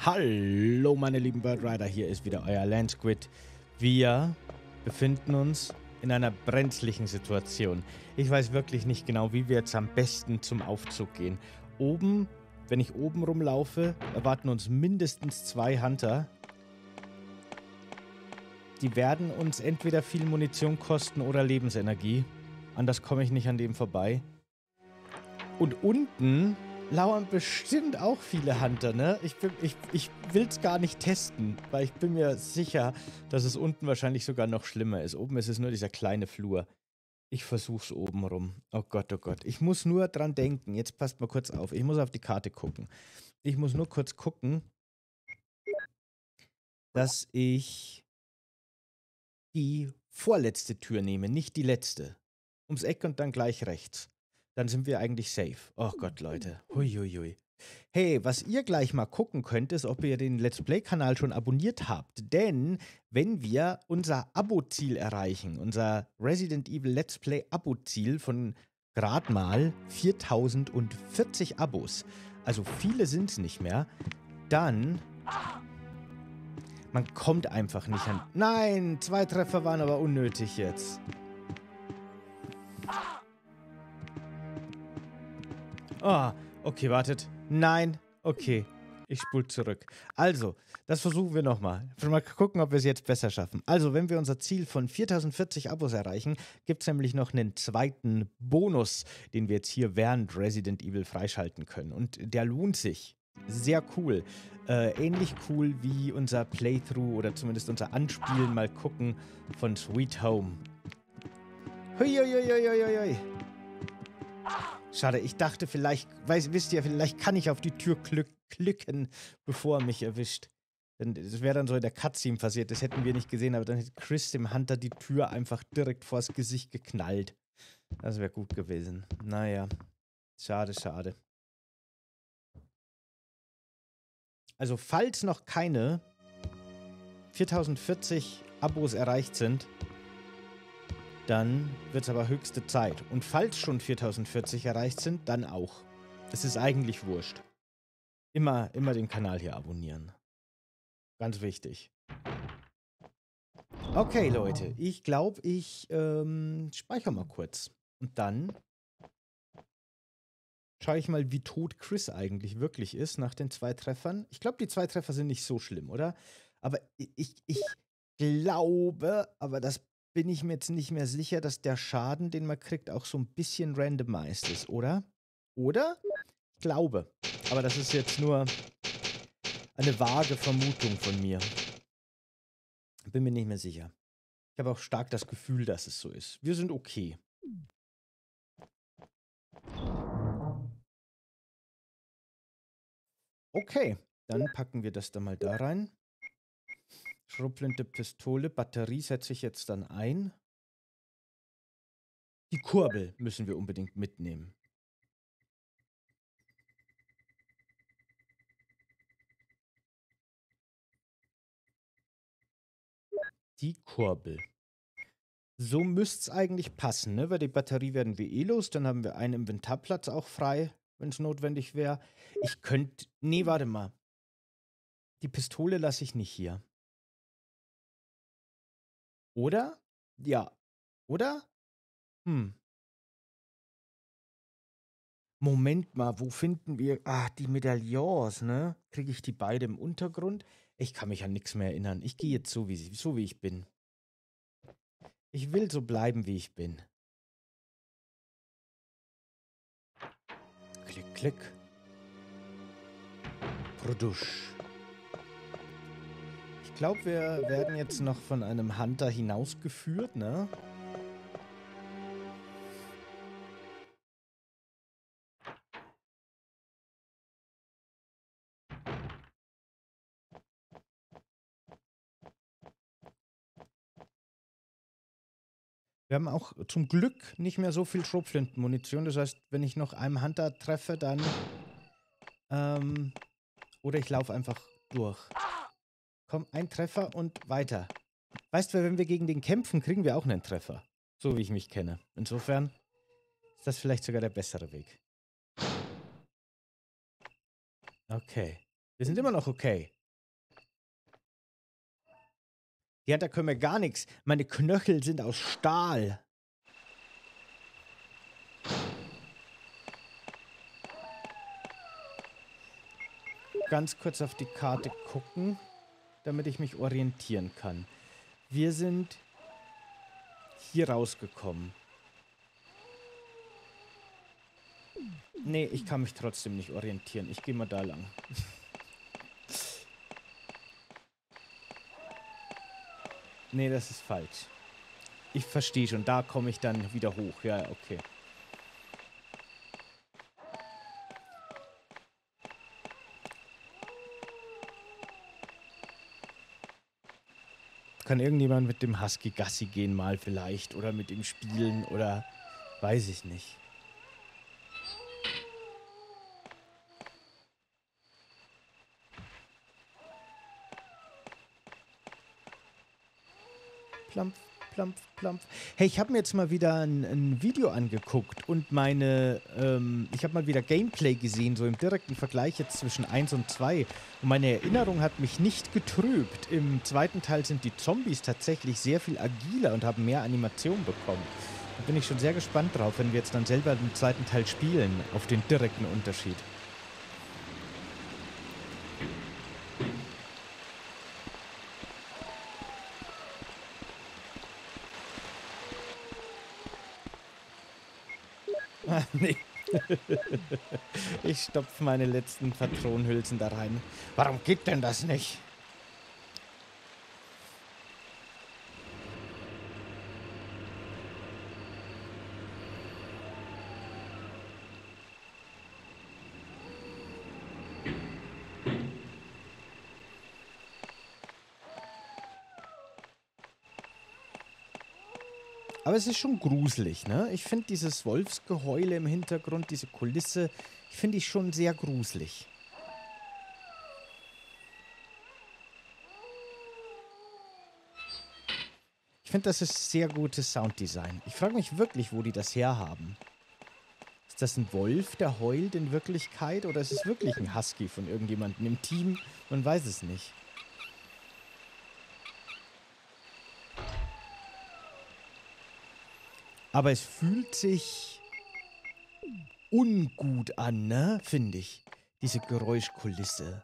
Hallo meine lieben Birdrider, hier ist wieder euer Landsquid. Wir befinden uns in einer brenzlichen Situation. Ich weiß wirklich nicht genau, wie wir jetzt am besten zum Aufzug gehen. Oben, wenn ich oben rumlaufe, erwarten uns mindestens 2 Hunter. Die werden uns entweder viel Munition kosten oder Lebensenergie. Anders komme ich nicht an dem vorbei. Und unten lauern bestimmt auch viele Hunter, ne? Ich will es gar nicht testen, weil ich bin mir sicher, dass es unten wahrscheinlich sogar noch schlimmer ist. Oben ist es nur dieser kleine Flur. Ich versuch's oben rum. Oh Gott, oh Gott. Ich muss nur dran denken. Jetzt passt mal kurz auf. Ich muss auf die Karte gucken. Ich muss nur kurz gucken, dass ich die vorletzte Tür nehme, nicht die letzte. Ums Eck und dann gleich rechts. Dann sind wir eigentlich safe. Oh Gott, Leute. Huiuiui. Hey, was ihr gleich mal gucken könnt, ist, ob ihr den Let's Play-Kanal schon abonniert habt. Denn wenn wir unser Abo-Ziel erreichen, unser Resident Evil Let's Play-Abo-Ziel von gerade mal 4040 Abos, also viele sind es nicht mehr, dann... Man kommt einfach nicht an... Nein, 2 Treffer waren aber unnötig jetzt. Ah, okay, wartet. Nein, okay. Ich spule zurück. Also, das versuchen wir nochmal. Mal gucken, ob wir es jetzt besser schaffen. Also, wenn wir unser Ziel von 4040 Abos erreichen, gibt es nämlich noch einen zweiten Bonus, den wir jetzt hier während Resident Evil freischalten können. Und der lohnt sich. Sehr cool. Ähnlich cool wie unser Playthrough oder zumindest unser Anspielen, mal gucken, von Sweet Home. Huiuiuiuiui. Schade, ich dachte vielleicht, wisst ihr, vielleicht kann ich auf die Tür klicken, bevor er mich erwischt. Denn das wäre dann so in der Cutscene passiert, das hätten wir nicht gesehen, aber dann hätte Chris dem Hunter die Tür einfach direkt vors Gesicht geknallt. Das wäre gut gewesen. Naja, schade, schade. Also falls noch keine 4040 Abos erreicht sind, dann wird es aber höchste Zeit. Und falls schon 4040 erreicht sind, dann auch. Es ist eigentlich wurscht. Immer den Kanal hier abonnieren. Ganz wichtig. Okay, Leute. Ich glaube, ich speichere mal kurz. Und dann schaue ich mal, wie tot Chris eigentlich wirklich ist nach den 2 Treffern. Ich glaube, die 2 Treffer sind nicht so schlimm, oder? Aber ich glaube, aber das bin ich mir jetzt nicht mehr sicher, dass der Schaden, den man kriegt, auch so ein bisschen randomized ist, oder? Oder? Ich glaube. Aber das ist jetzt nur eine vage Vermutung von mir. Bin mir nicht mehr sicher. Ich habe auch stark das Gefühl, dass es so ist. Wir sind okay. Okay, dann packen wir das da mal da rein. Schrotflinte, Pistole, Batterie setze ich jetzt dann ein. Die Kurbel müssen wir unbedingt mitnehmen. Die Kurbel. So müsste es eigentlich passen, ne? Weil die Batterie werden wir eh los. Dann haben wir einen Inventarplatz auch frei, wenn es notwendig wäre. Ich könnte... Nee, warte mal. Die Pistole lasse ich nicht hier. Oder? Ja. Oder? Moment mal, wo finden wir... Ah, die Medaillons, ne? Kriege ich die beide im Untergrund? Ich kann mich an nichts mehr erinnern. Ich gehe jetzt so, wie ich bin. Ich will so bleiben, wie ich bin. Klick, klick. Produsch. Ich glaube, wir werden jetzt noch von einem Hunter hinausgeführt, ne? Wir haben auch zum Glück nicht mehr so viel Schrotflintenmunition. Das heißt, wenn ich noch einen Hunter treffe, dann... oder ich laufe einfach durch. Komm, ein Treffer und weiter. Weißt du, wenn wir gegen den kämpfen, kriegen wir auch einen Treffer. So wie ich mich kenne. Insofern ist das vielleicht sogar der bessere Weg. Okay. Wir sind immer noch okay. Ja, da können wir gar nichts. Meine Knöchel sind aus Stahl. Ganz kurz auf die Karte gucken, damit ich mich orientieren kann. Wir sind hier rausgekommen. Nee, ich kann mich trotzdem nicht orientieren. Ich gehe mal da lang. Nee, das ist falsch. Ich verstehe schon. Da komme ich dann wieder hoch. Ja, okay. Kann irgendjemand mit dem Husky Gassi gehen mal vielleicht? Oder mit ihm spielen? Oder weiß ich nicht. Plampf, plampf, plampf. Hey, ich habe mir jetzt mal wieder ein Video angeguckt und ich habe mal wieder Gameplay gesehen, so im direkten Vergleich jetzt zwischen 1 und 2. Und meine Erinnerung hat mich nicht getrübt. Im zweiten Teil sind die Zombies tatsächlich sehr viel agiler und haben mehr Animation bekommen. Da bin ich schon sehr gespannt drauf, wenn wir jetzt dann selber den zweiten Teil spielen, auf den direkten Unterschied. Ah, nee. Ich stopfe meine letzten Patronenhülsen da rein. Warum geht denn das nicht? Aber es ist schon gruselig, ne? Ich finde dieses Wolfsgeheule im Hintergrund, diese Kulisse, finde ich schon sehr gruselig. Ich finde, das ist sehr gutes Sounddesign. Ich frage mich wirklich, wo die das herhaben. Ist das ein Wolf, der heult in Wirklichkeit? Oder ist es wirklich ein Husky von irgendjemandem im Team? Man weiß es nicht. Aber es fühlt sich ungut an, ne? Finde ich. Diese Geräuschkulisse.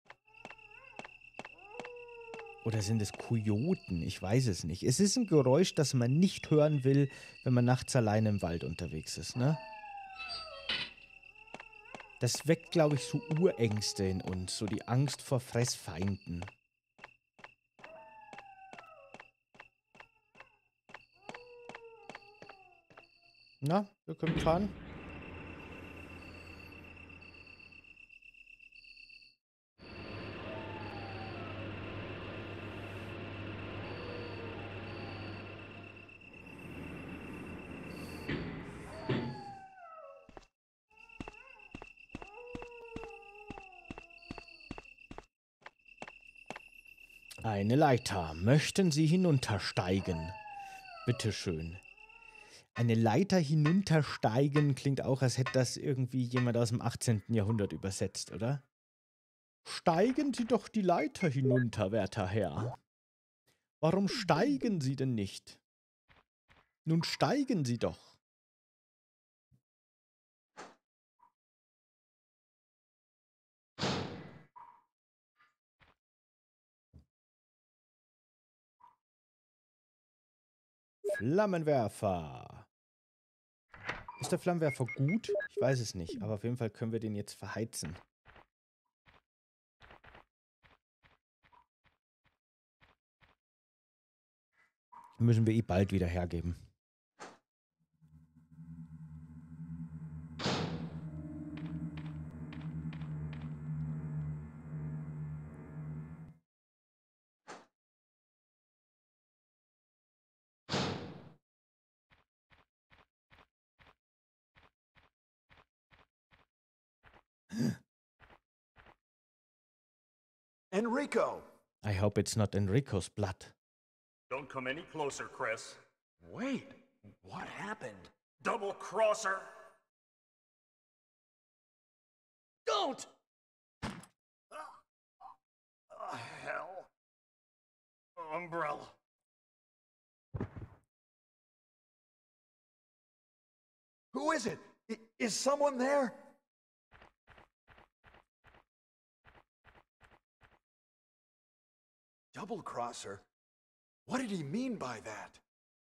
Oder sind es Kojoten? Ich weiß es nicht. Es ist ein Geräusch, das man nicht hören will, wenn man nachts alleine im Wald unterwegs ist, ne? Das weckt, glaube ich, so Urängste in uns. So die Angst vor Fressfeinden. Na, wir können fahren. Eine Leiter. Möchten Sie hinuntersteigen? Bitteschön. Eine Leiter hinuntersteigen klingt auch, als hätte das irgendwie jemand aus dem 18. Jahrhundert übersetzt, oder? Steigen Sie doch die Leiter hinunter, werter Herr. Warum steigen Sie denn nicht? Nun steigen Sie doch. Flammenwerfer. Ist der Flammenwerfer gut? Ich weiß es nicht, aber auf jeden Fall können wir den jetzt verheizen. Müssen wir eh bald wieder hergeben. Enrico! I hope it's not Enrico's blood. Don't come any closer, Chris. Wait, what happened? Double crosser! Don't! umbrella. Who is it? Is someone there? Double crosser? What did he mean by that?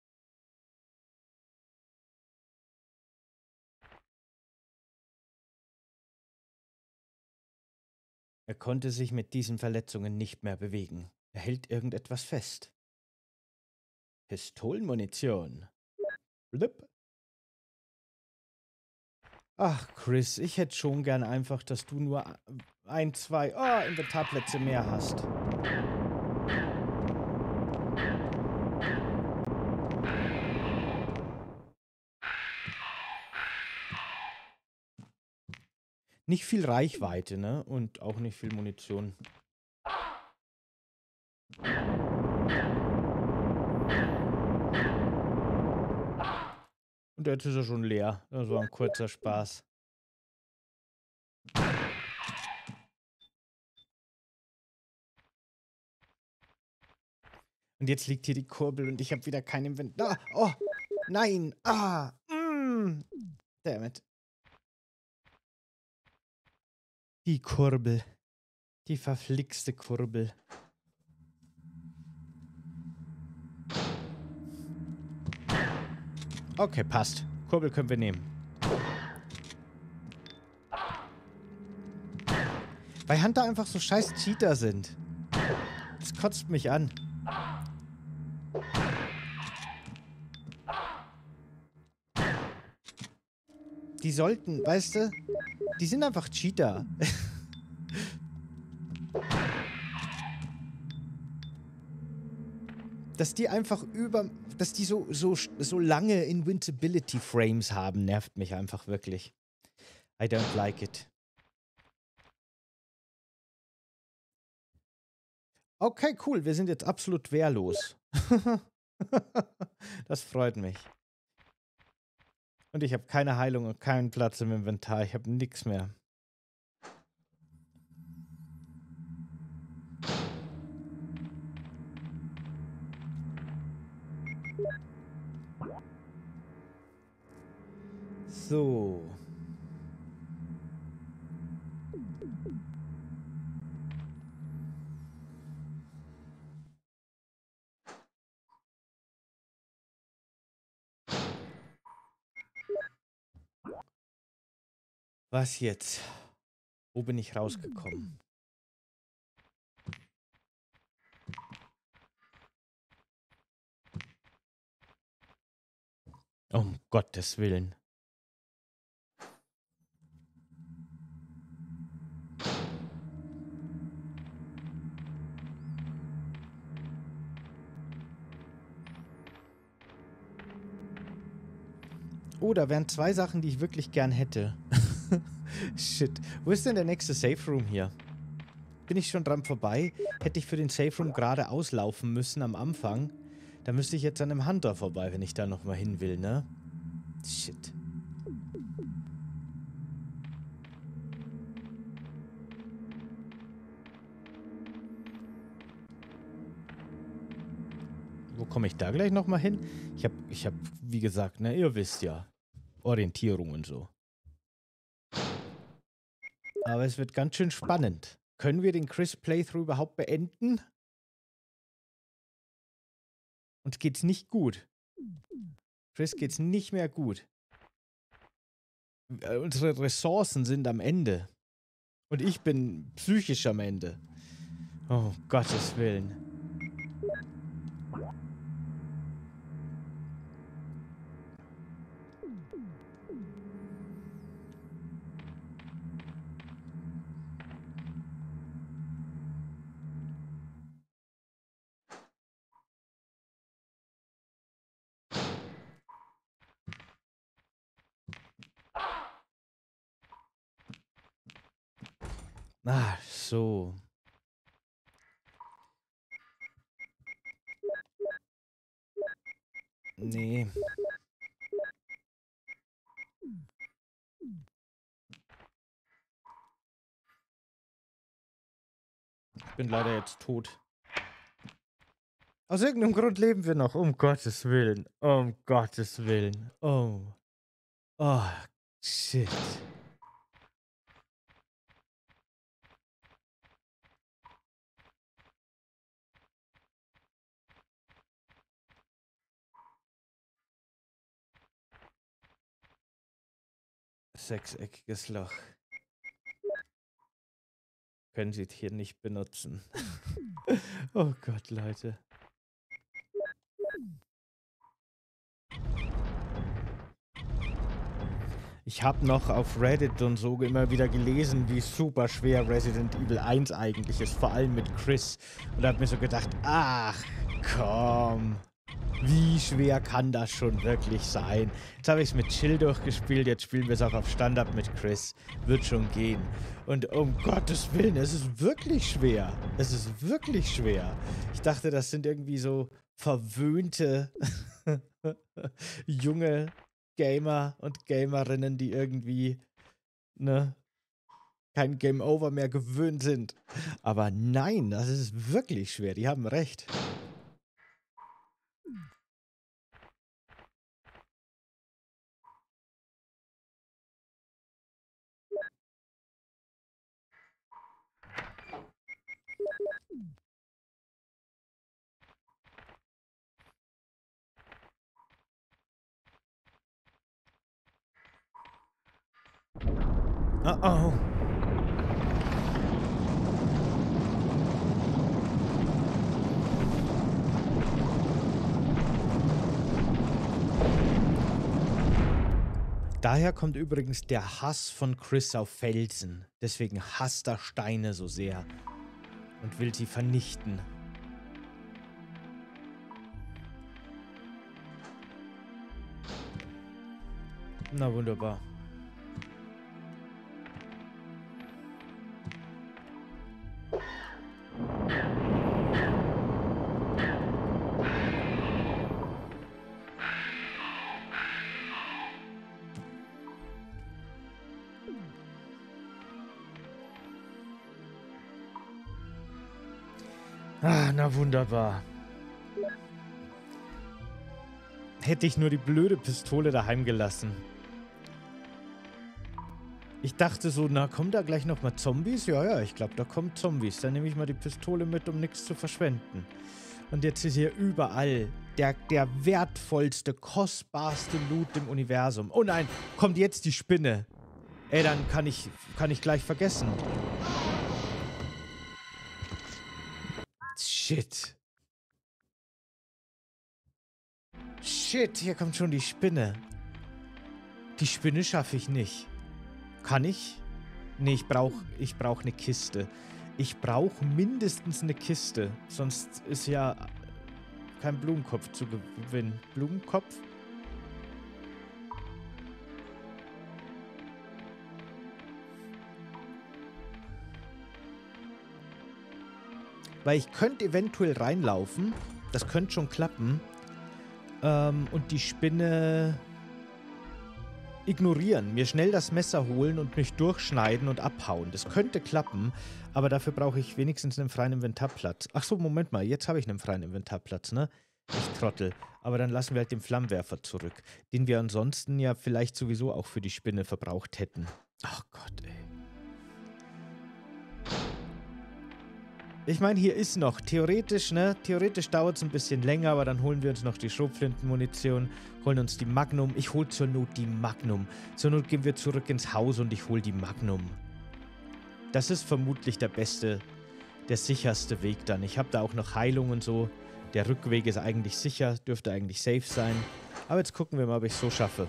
Er konnte sich mit diesen Verletzungen nicht mehr bewegen. Er hält irgendetwas fest. Pistolenmunition. Blip. Ach, Chris, ich hätte schon gern einfach, dass du nur 1, 2 Inventarplätze mehr hast. Nicht viel Reichweite, ne? Und auch nicht viel Munition. Und jetzt ist er schon leer. Das war ein kurzer Spaß. Und jetzt liegt hier die Kurbel und ich habe wieder kein Inventar. Oh, nein. Damn it. Die Kurbel. Die verflixte Kurbel. Okay, passt. Kurbel können wir nehmen. Weil Hunter einfach so scheiß Cheater sind. Das kotzt mich an. Die sollten, weißt du, die sind einfach Cheater. Dass die einfach dass die so lange Invincibility Frames haben, nervt mich einfach wirklich. I don't like it. Okay, cool, wir sind jetzt absolut wehrlos. Das freut mich. Und ich habe keine Heilung und keinen Platz im Inventar. Ich habe nichts mehr. So. Was jetzt? Wo bin ich rausgekommen? Um Gottes Willen. Oh, da wären 2 Sachen, die ich wirklich gern hätte. Shit. Wo ist denn der nächste Safe Room hier? Bin ich schon dran vorbei? Hätte ich für den Safe Room gerade auslaufen müssen am Anfang, dann müsste ich jetzt an einem Hunter vorbei, wenn ich da nochmal hin will, ne? Shit. Wo komme ich da gleich nochmal hin? Ich hab, wie gesagt, ne, ihr wisst ja, Orientierung und so. Aber es wird ganz schön spannend. Können wir den Chris-Playthrough überhaupt beenden? Uns geht's nicht gut. Chris geht's nicht mehr gut. Unsere Ressourcen sind am Ende. Und ich bin psychisch am Ende. Oh, Gottes Willen. Ah, so. Nee. Ich bin leider jetzt tot. Aus irgendeinem Grund leben wir noch. Um Gottes Willen. Um Gottes Willen. Oh. Oh, shit. Sechseckiges Loch. Können Sie hier nicht benutzen. Oh Gott, Leute. Ich habe noch auf Reddit und so immer wieder gelesen, wie super schwer Resident Evil 1 eigentlich ist, vor allem mit Chris. Und habe mir so gedacht, ach komm, wie schwer kann das schon wirklich sein? Jetzt habe ich es mit Chill durchgespielt, jetzt spielen wir es auch auf Standard mit Chris. Wird schon gehen. Und um Gottes Willen, es ist wirklich schwer. Es ist wirklich schwer. Ich dachte, das sind irgendwie so verwöhnte junge Gamer und Gamerinnen, die irgendwie, ne, kein Game Over mehr gewöhnt sind. Aber nein, das ist wirklich schwer. Die haben recht. Oh oh. Daher kommt übrigens der Hass von Chris auf Felsen. Deswegen hasst er Steine so sehr und will sie vernichten. Na wunderbar. Ah, na wunderbar. Hätte ich nur die blöde Pistole daheim gelassen. Ich dachte so, na, kommen da gleich nochmal Zombies? Ja, ja, ich glaube, da kommen Zombies. Dann nehme ich mal die Pistole mit, um nichts zu verschwenden. Und jetzt ist hier überall der wertvollste, kostbarste Loot im Universum. Oh nein, kommt jetzt die Spinne. Ey, dann kann ich gleich vergessen. Shit. Shit, hier kommt schon die Spinne. Die Spinne schaffe ich nicht. Kann ich? Nee, ich brauch eine Kiste. Ich brauche mindestens eine Kiste. Sonst ist ja kein Blumenkopf zu gewinnen. Blumenkopf? Weil ich könnte eventuell reinlaufen. Das könnte schon klappen. Und die Spinne ignorieren. Mir schnell das Messer holen und mich durchschneiden und abhauen. Das könnte klappen. Aber dafür brauche ich wenigstens einen freien Inventarplatz. Ach so, Moment mal. Jetzt habe ich einen freien Inventarplatz, ne? Ich Trottel. Aber dann lassen wir halt den Flammenwerfer zurück. Den wir ansonsten ja vielleicht sowieso auch für die Spinne verbraucht hätten. Ach Gott, ey. Ich meine, hier ist noch, theoretisch, ne? Theoretisch dauert es ein bisschen länger, aber dann holen wir uns noch die Schrotflintenmunition, holen uns die Magnum. Ich hole zur Not die Magnum. Zur Not gehen wir zurück ins Haus und ich hole die Magnum. Das ist vermutlich der beste, der sicherste Weg dann. Ich habe da auch noch Heilung und so. Der Rückweg ist eigentlich sicher, dürfte eigentlich safe sein. Aber jetzt gucken wir mal, ob ich es so schaffe.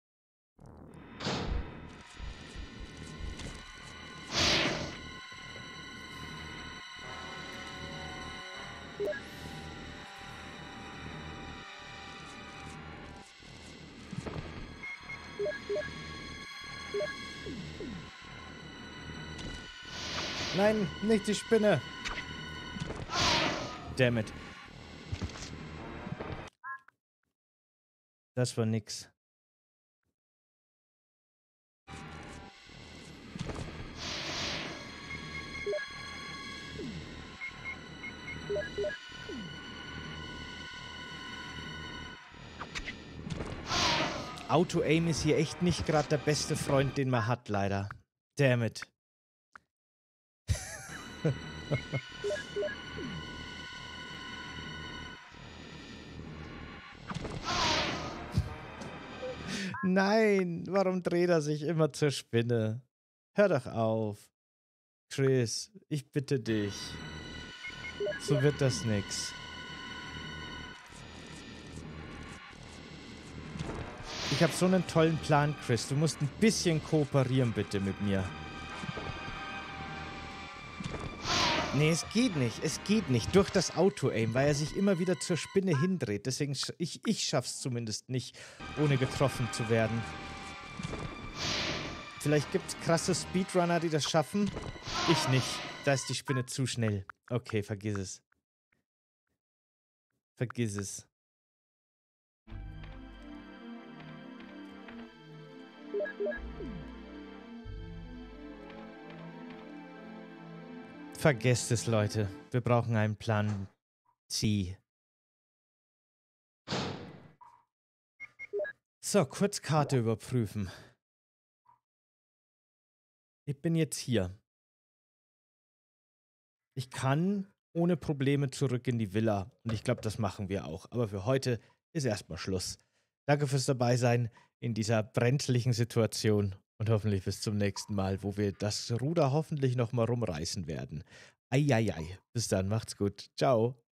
Nein, nicht die Spinne. Damn it. Das war nix. Auto-Aim ist hier echt nicht gerade der beste Freund, den man hat, leider. Damn it. Nein, warum dreht er sich immer zur Spinne? Hör doch auf. Chris, ich bitte dich. So wird das nix. Ich habe so einen tollen Plan, Chris. Du musst ein bisschen kooperieren, bitte, mit mir. Nee, es geht nicht. Es geht nicht. Durch das Auto-Aim, weil er sich immer wieder zur Spinne hindreht. Deswegen, ich schaff's zumindest nicht, ohne getroffen zu werden. Vielleicht gibt's krasse Speedrunner, die das schaffen. Ich nicht. Da ist die Spinne zu schnell. Okay, vergiss es. Vergiss es. Vergesst es, Leute. Wir brauchen einen Plan C. So, kurz Karte überprüfen. Ich bin jetzt hier. Ich kann ohne Probleme zurück in die Villa. Und ich glaube, das machen wir auch. Aber für heute ist erstmal Schluss. Danke fürs Dabeisein in dieser brenzlichen Situation. Und hoffentlich bis zum nächsten Mal, wo wir das Ruder hoffentlich nochmal rumreißen werden. Eieiei. Bis dann, macht's gut. Ciao.